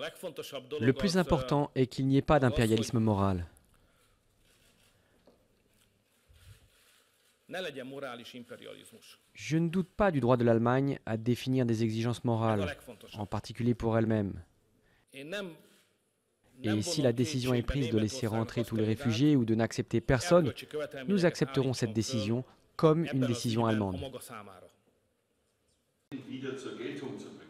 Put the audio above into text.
Le plus important est qu'il n'y ait pas d'impérialisme moral. Je ne doute pas du droit de l'Allemagne à définir des exigences morales, en particulier pour elle-même. Et si la décision est prise de laisser rentrer tous les réfugiés ou de n'accepter personne, nous accepterons cette décision comme une décision allemande.